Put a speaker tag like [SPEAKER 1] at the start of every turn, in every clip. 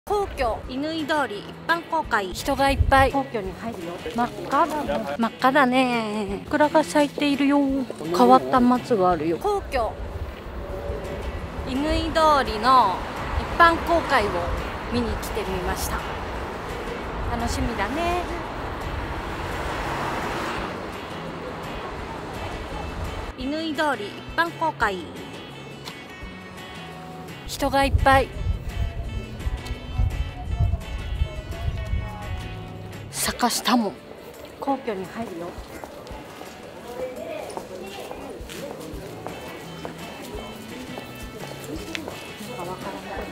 [SPEAKER 1] 皇居乾通り一般公開、人がいっぱい。皇居に入るよ。真っ赤だね。真っ赤だね。桜が咲いているよ。変わった松があるよ。皇居乾通りの一般公開を見に来てみました。楽しみだね。乾通り一般公開、人がいっぱい。坂下も皇居に入るよ。なんかわからない。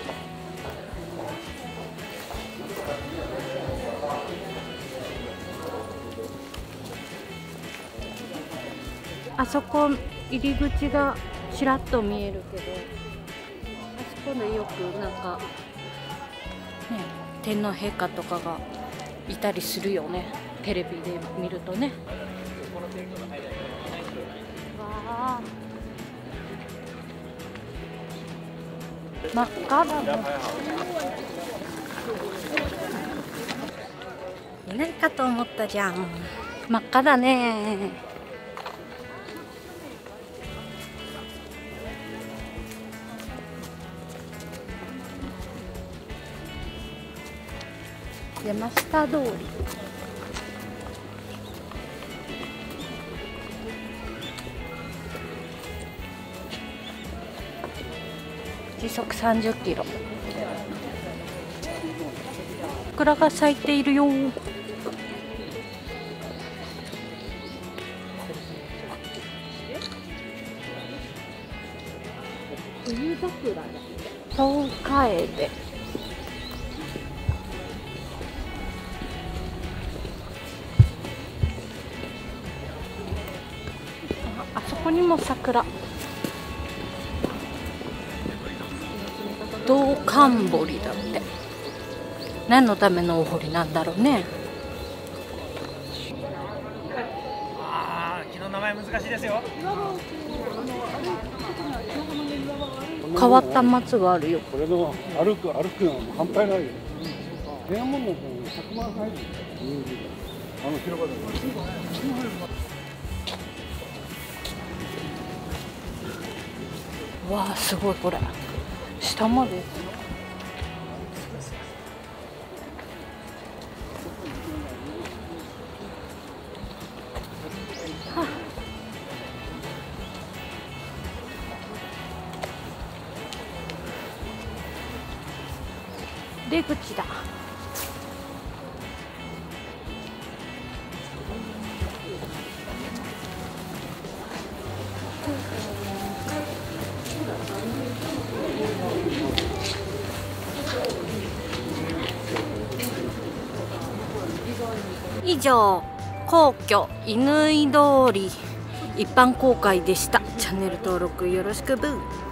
[SPEAKER 1] あそこ入り口がちらっと見えるけど、あそこでよくなんかね、天皇陛下とかがいたりするよね、テレビで見るとね。わあ、真っ赤だね。いないかと思ったじゃん。真っ赤だね。山下通り。時速30キロ。桜が咲いているよ。冬桜だ。東海で。あそこにも桜。道灌堀だって。何のためのお堀なんだろうね。
[SPEAKER 2] 木の名前難しいですよ。
[SPEAKER 1] 変わった松があるよ。
[SPEAKER 3] これの歩くのは反対ないよ。天安門の100万入る。広場で。
[SPEAKER 1] わあ、すごいこれ。下まで。はあ、出口だ。以上、皇居乾通り一般公開でした。チャンネル登録よろしくブー。